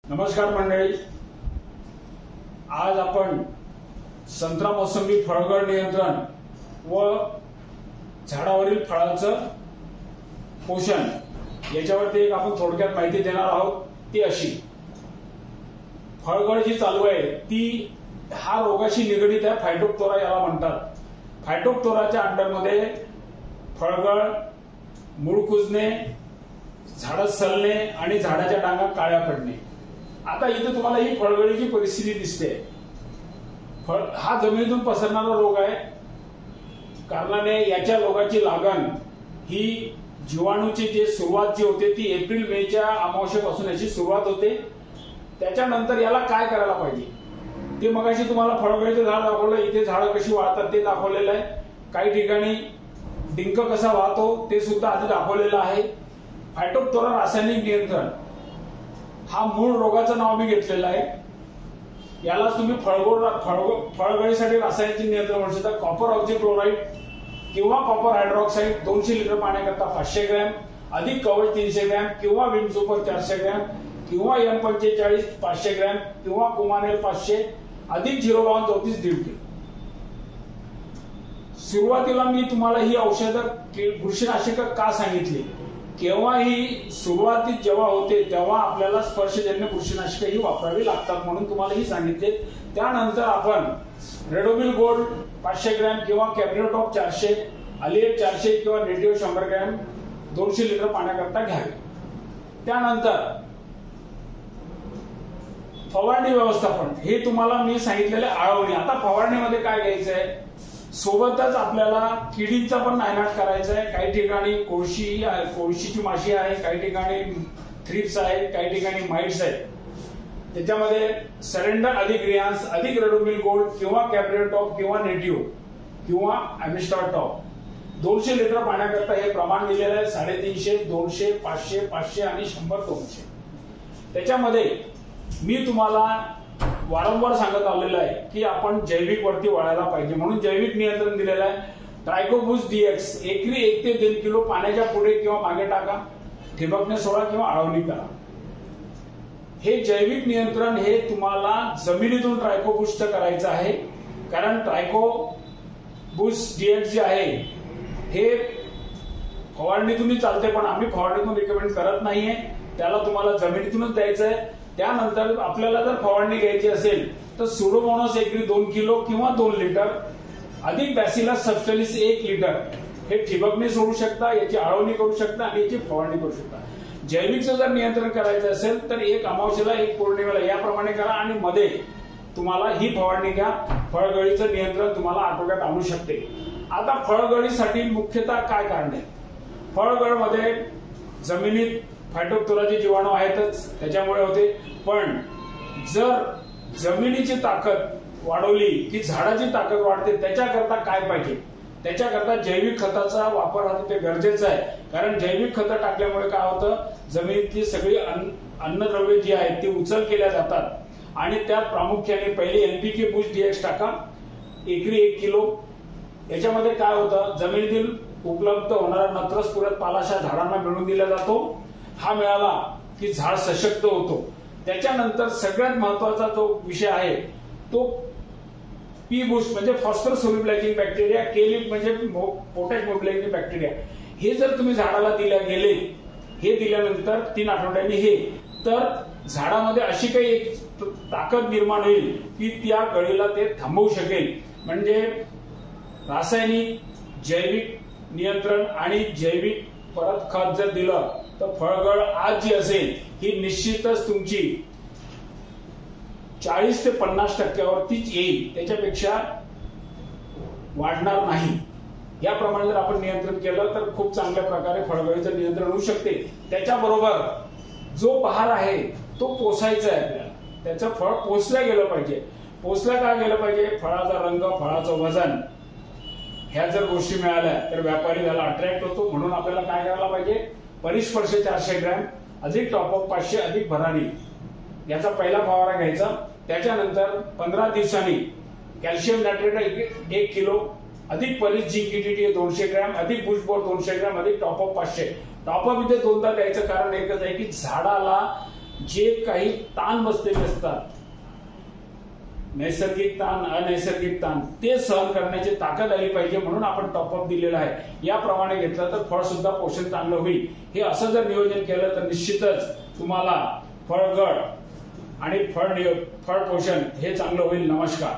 नमस्कार मंडळी, आज आपण संत्रा मोसंबी फळगळ नियंत्रण व झाडावरील फळाचं पोषण याच्यावरती एक आपण थोडक्यात माहिती देणार आहोत। ती अशी, फळगळ जी चालू आहे ती हा रोगाशी निगडित आहे, फायटोप्थोरा याला म्हणतात। फायटोप्थोराच्या अंडरमध्ये फळगळ, मूळ कुजणे, झाड सलणे आणि झाडाच्या डांगा काळ्या पडणे। आता इथे तुम्हाला ही फळगळीची परिस्थिती दिसते। हा जमिनीतून पसरणारा रोग आहे, कारणाने याच्या रोगाची लागण ही जीवाणूची जी सुरुवात जी होते ती एप्रिल मेच्या अमावस्येपासून याची सुरुवात होते। त्याच्यानंतर याला काय करायला पाहिजे ते मगाशी तुम्हाला फळगळीचं झाड दाखवलं, इथे झाडं कशी वाढतात ते दाखवलेलं आहे। काही ठिकाणी डिंक कसा वाहतो ते सुद्धा आधी दाखवलेलं आहे। फायटोप्थोरा रासायनिक नियंत्रण हा मूळ रोगाचं नाव मी घेतलेलं आहे। याला तुम्ही फळगळीसाठी रासायनिक नियंत्रण म्हणू शकता। कॉपर ऑक्झीक्लोराइड किंवा कॉपर हायड्रॉक्साइड 200 लिटर पाण्याकरता 500 ग्रॅम, अधिक कवच 300 ग्रॅम किंवा विम सुपर 400 ग्रॅम किंवा M45 500 ग्रॅम किंवा कुमानेल 500 अधिक 0.34 1.5 किलो। सुरुवातीला मी तुम्हाला ही औषधं बुरशीनाशक का सांगितली, केव्हा ही सुरुवातीत जेव्हा होते तेव्हा आपल्याला स्पर्शजन्य बुरशीनाशक ही वापरावी लागतात म्हणून तुम्हाला ही सांगितले। त्यानंतर आपण रेडोमिल गोल्ड 500 ग्रॅम किंवा कॅब्रिओटॉप 400, अलिएट 400 किंवा नेटिव्ह 100 ग्रॅम 200 लिटर पाण्याकरता घ्यावे। त्यानंतर फवारणी व्यवस्थापन हे तुम्हाला मी सांगितलेले आळवणी। आता फवारणीमध्ये काय घ्यायचं आहे, सोबतच आपल्याला किडींचा पण नायनाट करायचा आहे। काही ठिकाणी कोळशीची माशी आहे, काही ठिकाणी थ्रिप्स आहे, काही ठिकाणी माइट्स आहेत। त्याच्यामध्ये सरेंडर अधिक रियान्स अधिक रेडोमिल गोल्ड किंवा कॅब्रिओटॉप किंवा नेटिव्ह किंवा अमिस्टार टॉप 200 लिटर पाण्याकरता हे प्रमाण दिलेलं आहे। 350, 200, 500, 500 आणि 100, 200। त्याच्यामध्ये मी तुम्हाला वारंवार सांगत आलेलं आहे की आपण जैविक वरती वळायला पाहिजे, म्हणून जैविक नियंत्रण दिलेलं आहे। ट्रायकोबूस DX एकरी 1 ते 1.5 किलो पाण्याच्या पुढे किंवा मागे टाका, ठिबकने सोडा किंवा आळवणी करा। हे जैविक नियंत्रण हे तुम्हाला जमिनीतून ट्रायकोबूसचं करायचं आहे, कारण ट्रायकोबूस DX जे आहे हे फवारणीतूनही चालते, पण आम्ही फवारणीतून रिकमेंड करत नाहीये। त्याला तुम्हाला जमिनीतूनच द्यायचं आहे। त्यानंतर आपल्याला जर फवारणी घ्यायची असेल तर सुडोमोनास एकरी 2 किलो किंवा 2 लिटर अधिक बॅसिलस सबस्टिलिस 1 लिटर हे ठिबकने सोडू शकता, याची आळवणी करू शकता आणि याची फवारणी करू शकता। जैविकचं जर नियंत्रण करायचं असेल तर एक अमावस्येला एक पौर्णिमेला याप्रमाणे करा आणि मध्ये तुम्हाला ही फवारणी घ्या। फळगळीचं नियंत्रण तुम्हाला आटोक्यात आणू शकते। आता फळगळीसाठी मुख्यतः काय कारण आहे, फळगळमध्ये जमिनीत फायटोप्थोराचे जीवाणू आहेतच, त्याच्यामुळे होते। पण जर जमिनीची ताकद वाढवली की झाडाची ताकद वाढते। त्याच्याकरता काय पाहिजे, त्याच्याकरता जैविक खताचा वापर हा तिथे गरजेचा आहे, कारण जैविक खतं टाकल्यामुळे काय होतं, जमिनीतली सगळी अन्नद्रव्ये जी आहेत ती उचल केल्या जातात आणि त्यात प्रामुख्याने पहिले NPK बूस्ट DX टाका एकरी 1 किलो। याच्यामध्ये काय होतं, जमिनीतील उपलब्ध होणारा नत्रस पुरत पालाशा झाडांना मिळवून दिला जातो। हा मिळाला की झाड सशक्त होतो। त्याच्यानंतर सगळ्यात महत्वाचा जो विषय आहे तो पी बूस्ट म्हणजे फॉस्फरस सोल्युबलायझिंग बॅक्टेरिया, केलिप म्हणजे पोटॅश मोबिलायझिंग बॅक्टेरिया। हे जर तुम्ही झाडाला गेले, हे दिल्यानंतर 3 आठवड्यांनी हे, तर झाडामध्ये अशी काही एक ताकद निर्माण होईल की त्या गळीला ते थांबवू शकेल। म्हणजे रासायनिक, जैविक नियंत्रण आणि जैविक परत खत जर दिलं तर फळगळ आज जी असेल ही निश्चितच तुमची 40 ते 50% येईल, त्याच्यापेक्षा वाढणार नाही। याप्रमाणे जर आपण नियंत्रण केलं तर खूप चांगल्या प्रकारे फळगळीचं नियंत्रण होऊ शकते। त्याच्याबरोबर जो बहार आहे तो पोसायचा आहे, आपल्याला त्याचं फळ पोसलं गेलं पाहिजे। पोसलं का गेलं पाहिजे, फळाचा रंग, फळाचं वजन, ह्या जर गोष्टी मिळाल्या तर व्यापारी त्याला अट्रॅक्ट होतो। म्हणून आपल्याला काय करायला पाहिजे, परिस्पर्श 400 ग्रॅम अधिक टॉपअप 500 अधिक भरारी याचा पहिला फवारा घ्यायचा। त्याच्यानंतर 15 दिवसांनी कॅल्शियम नायट्रेट 1 किलो अधिक परिस झिंक ETT 200 ग्रॅम अधिक बुशबोर्ड 200 ग्रॅम अधिक टॉपअप 500। टॉपअप इथे दोनदा द्यायचं कारण एकच आहे की झाडाला जे काही ताण बसलेले असतात, नैसर्गिक ताण, अनैसर्गिक ताण, ते सहन करण्याची ताकद आली पाहिजे, म्हणून आपण टॉपअप दिलेला आहे. याप्रमाणे घेतलं तर फळ सुद्धा पोषण चांगलं होईल. हे असं जर नियोजन केलं तर निश्चितच तुम्हाला फळगळ आणि फळ पोषण हे चांगलं होईल. नमस्कार.